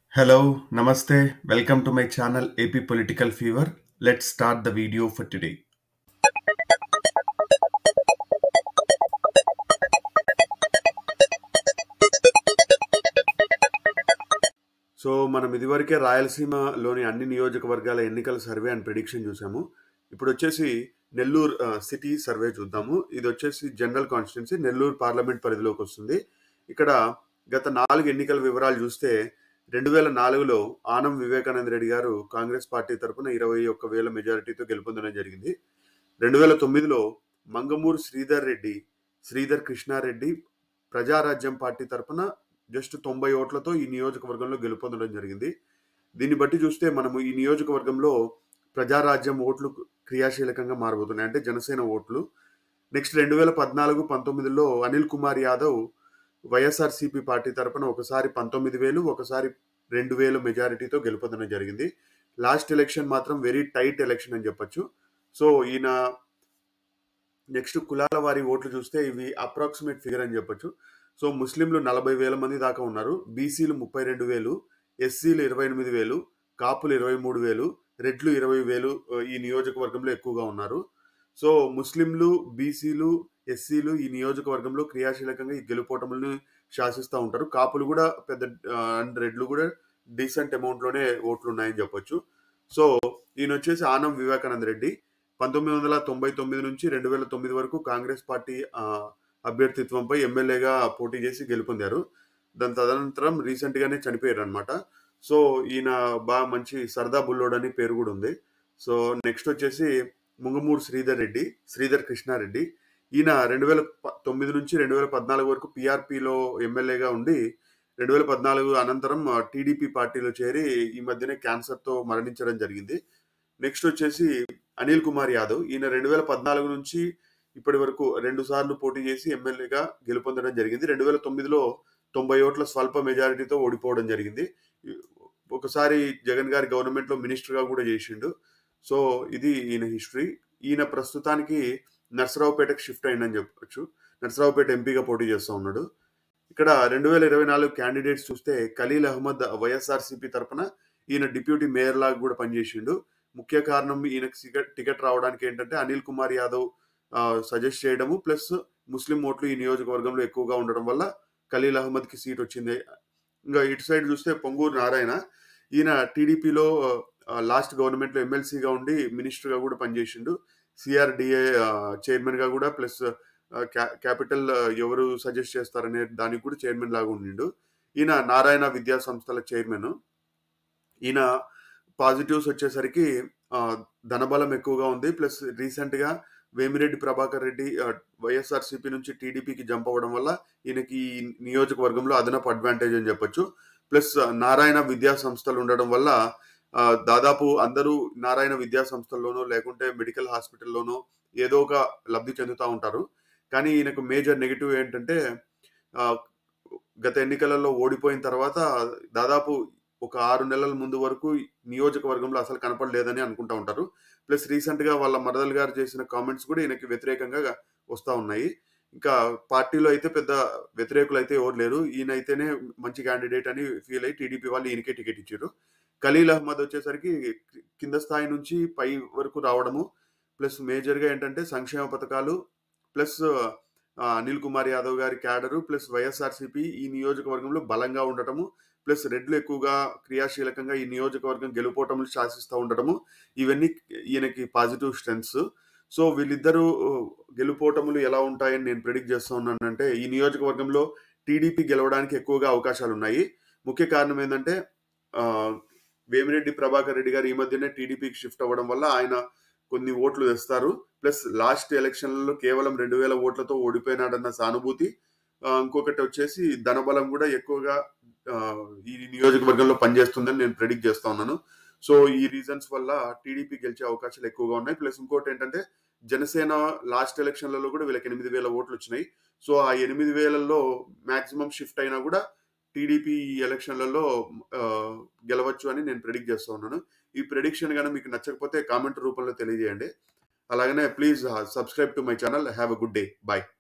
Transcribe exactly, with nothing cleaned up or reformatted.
Hello, Namaste. Welcome to my channel A P Political Fever. Let's start the video for today. So మనం ఇదివరకే రాయలసీమలోని అన్ని నియోజకవర్గాల ఎన్నికల survey and prediction చూసాము. ఇప్పుడు వచ్చేసి నెల్లూరు సిటీ సర్వే చూద్దాము. ఇది వచ్చేసి జనరల్ కాన్స్టిట్యున్సీ నెల్లూరు పార్లమెంట్ పరిధిలోకి వస్తుంది. ఇక్కడ గత నాలుగు ఎన్నికల వివరాలు చూస్తే రెండు వేల నాలుగులో ఆనం వివేకానంద రెడ్డి గారు కాంగ్రెస్ పార్టీ తరఫున ఇరవై ఒక్క వేల మెజారిటీతో గెలుపొందడం జరిగింది. రెండు వేల తొమ్మిదిలో మంగమూరు శ్రీధర్ రెడ్డి శ్రీధర్ కృష్ణారెడ్డి ప్రజారాజ్యం పార్టీ తరఫున జస్ట్ తొంభై ఓట్లతో ఈ నియోజకవర్గంలో గెలుపొందడం జరిగింది. దీన్ని బట్టి చూస్తే మనము ఈ నియోజకవర్గంలో ప్రజారాజ్యం ఓట్లు క్రియాశీలకంగా మారబోతున్నాయి, అంటే జనసేన ఓట్లు. నెక్స్ట్ రెండు వేల పద్నాలుగు పంతొమ్మిదిలో అనిల్ కుమార్ యాదవ్ వైఎస్ఆర్సీపీ పార్టీ తరపున ఒకసారి పంతొమ్మిది వేలు ఒకసారి రెండు వేలు మెజారిటీతో గెలుపొందడం జరిగింది. లాస్ట్ ఎలక్షన్ మాత్రం వెరీ టైట్ ఎలక్షన్ అని చెప్పొచ్చు. సో ఈయన నెక్స్ట్ కులాల వారి ఓట్లు చూస్తే ఇవి అప్రాక్సిమేట్ ఫిగర్ అని చెప్పొచ్చు. సో ముస్లింలు నలభై వేల మంది దాకా ఉన్నారు, బీసీలు ముప్పై రెండు వేలు, ఎస్సీలు ఇరవై ఎనిమిది వేలు, కాపులు ఇరవై మూడు వేలు, రెడ్లు ఇరవై వేలు ఈ నియోజకవర్గంలో ఎక్కువగా ఉన్నారు. సో ముస్లింలు, బీసీలు, ఎస్సీలు ఈ నియోజకవర్గంలో క్రియాశీలకంగా ఈ గెలుపోటములను శాసిస్తూ ఉంటారు. కాపులు కూడా పెద్ద అండ్ రెడ్లు కూడా డీసెంట్ అమౌంట్లోనే ఓట్లు ఉన్నాయని చెప్పొచ్చు. సో ఈయన వచ్చేసి ఆనం వివేకానంద రెడ్డి పంతొమ్మిది వందల తొంభై తొమ్మిది నుంచి రెండు వేల తొమ్మిది వరకు కాంగ్రెస్ పార్టీ అభ్యర్థిత్వంపై ఎమ్మెల్యేగా పోటీ చేసి గెలుపొందారు. దాని తదనంతరం రీసెంట్గానే చనిపోయారు అనమాట. సో ఈయన బాగా మంచి సరదా బుల్లోడ్ అని పేరు కూడా ఉంది. సో నెక్స్ట్ వచ్చేసి ముంగమూరు శ్రీధర్ రెడ్డి శ్రీధర్ కృష్ణారెడ్డి ఈయన రెండు వేల తొమ్మిది నుంచి రెండు వేల పద్నాలుగు వరకు పిఆర్పిలో ఎమ్మెల్యేగా ఉండి రెండు వేల పద్నాలుగు అనంతరం టీడీపీ పార్టీలో చేరి ఈ మధ్యనే క్యాన్సర్తో మరణించడం జరిగింది. నెక్స్ట్ వచ్చేసి అనిల్ కుమార్ యాదవ్ ఈయన రెండు వేల పద్నాలుగు నుంచి ఇప్పటి వరకు రెండు సార్లు పోటీ చేసి ఎమ్మెల్యేగా గెలుపొందడం జరిగింది. రెండు వేల తొమ్మిదిలో తొంభై ఓట్ల స్వల్ప మెజారిటీతో ఓడిపోవడం జరిగింది. ఒకసారి జగన్ గారి గవర్నమెంట్లో మినిస్టర్గా కూడా చేసిండు. సో ఇది ఈయన హిస్టరీ. ఈయన ప్రస్తుతానికి నర్సరావుపేటకు షిఫ్ట్ అయిందని చెప్పొచ్చు. నర్సరావుపేట ఎంపీగా పోటీ చేస్తూ ఉన్నాడు. ఇక్కడ రెండు వేల ఇరవై నాలుగు క్యాండిడేట్స్ చూస్తే ఖలీల్ అహ్మద్ వైఎస్ఆర్సీపీ తరఫున ఈయన డిప్యూటీ మేయర్ లాగా కూడా పనిచేసిండు. ముఖ్య కారణం ఈయనకు టికెట్ రావడానికి ఏంటంటే అనిల్ కుమార్ యాదవ్ సజెస్ట్ చేయడము ప్లస్ ముస్లిం ఓట్లు ఈ నియోజకవర్గంలో ఎక్కువగా ఉండడం వల్ల ఖలీల్ అహ్మద్కి సీట్ వచ్చింది. ఇంకా ఇటు సైడ్ చూస్తే పొంగూరు నారాయణ ఈయన టీడీపీలో లాస్ట్ గవర్నమెంట్లో ఎమ్మెల్సీగా ఉండి మినిస్టర్గా కూడా పనిచేసిండు. సిఆర్డిఏ చైర్మన్గా కూడా ప్లస్ క్యాపిటల్ ఎవరు సజెస్ట్ చేస్తారనే దానికి కూడా చైర్మన్ లాగా ఉండిండు. ఈయన నారాయణ విద్యా సంస్థల చైర్మన్. ఈయన పాజిటివ్స్ వచ్చేసరికి ధనబలం ఎక్కువగా ఉంది, ప్లస్ రీసెంట్గా వేమిరెడ్డి ప్రభాకర్ రెడ్డి వైఎస్ఆర్సీపీ నుంచి టీడీపీకి జంప్ అవ్వడం వల్ల ఈయనకి ఈ నియోజకవర్గంలో అదనపు అడ్వాంటేజ్ అని చెప్పొచ్చు. ప్లస్ నారాయణ విద్యా సంస్థలు ఉండడం వల్ల దాదాపు అందరూ నారాయణ విద్యా సంస్థల్లోనో లేకుంటే మెడికల్ హాస్పిటల్లోనో ఏదో ఒక లబ్ధి చెందుతూ ఉంటారు. కానీ ఈయనకు మేజర్ నెగిటివ్ ఏంటంటే గత ఎన్నికలలో ఓడిపోయిన తర్వాత దాదాపు ఒక ఆరు నెలల ముందు వరకు నియోజకవర్గంలో అసలు కనపడలేదని అనుకుంటా ఉంటారు. ప్లస్ రీసెంట్గా వాళ్ళ మరదలు గారు చేసిన కామెంట్స్ కూడా ఈయనకి వ్యతిరేకంగా వస్తూ ఉన్నాయి. ఇంకా పార్టీలో అయితే పెద్ద వ్యతిరేకులు అయితే ఎవరు లేరు, ఈయన అయితేనే మంచి క్యాండిడేట్ అని ఫీల్ అయ్యి టీడీపీ వాళ్ళు ఈయనకే టికెట్ ఇచ్చారు. ఖలీల్ అహ్మద్ వచ్చేసరికి కింద స్థాయి నుంచి పై వరకు రావడము ప్లస్ మేజర్గా ఏంటంటే సంక్షేమ పథకాలు ప్లస్ అనిల్ కుమార్ యాదవ్ గారి క్యాడరు ప్లస్ వైఎస్ఆర్సీపీ ఈ నియోజకవర్గంలో బలంగా ఉండటము ప్లస్ రెడ్లు ఎక్కువగా క్రియాశీలకంగా ఈ నియోజకవర్గం గెలుపోవటములు శాసిస్తూ ఉండటము ఇవన్నీ ఈయనకి పాజిటివ్ స్ట్రెంగ్స్. సో వీళ్ళిద్దరూ గెలుపోవటములు ఎలా ఉంటాయని నేను ప్రిడిక్ట్ చేస్తూ ఉన్నానంటే ఈ నియోజకవర్గంలో టీడీపీ గెలవడానికి ఎక్కువగా అవకాశాలు ఉన్నాయి. ముఖ్య కారణం ఏంటంటే వేమిరెడ్డి ప్రభాకర్ రెడ్డి గారు ఈ మధ్యనే టీడీపీకి షిఫ్ట్ అవ్వడం వల్ల ఆయన కొన్ని ఓట్లు తెస్తారు. ప్లస్ లాస్ట్ ఎలక్షన్లలో కేవలం రెండు వేల ఓట్లతో ఓడిపోయినాడన్న సానుభూతి, ఇంకొకటి వచ్చేసి ధనబలం కూడా ఎక్కువగా ఈ నియోజకవర్గంలో పనిచేస్తుందని నేను ప్రెడిక్ట్ చేస్తా ఉన్నాను. సో ఈ రీజన్స్ వల్ల టీడీపీ గెలిచే అవకాశాలు ఎక్కువగా ఉన్నాయి. ప్లస్ ఇంకోటి ఏంటంటే జనసేన లాస్ట్ ఎలక్షన్లలో కూడా వీళ్ళకి ఎనిమిది వేల ఓట్లు వచ్చినాయి. సో ఆ ఎనిమిది వేలలో మాక్సిమం షిఫ్ట్ అయినా కూడా టీడీపీ ఎలక్షన్లలో గెలవచ్చు అని నేను ప్రెడిక్ట్ చేస్తూ ఉన్నాను. ఈ ప్రెడిక్షన్ కానీ మీకు నచ్చకపోతే కామెంట్ రూపంలో తెలియజేయండి. అలాగనే please subscribe to my channel. Have a good day. Bye.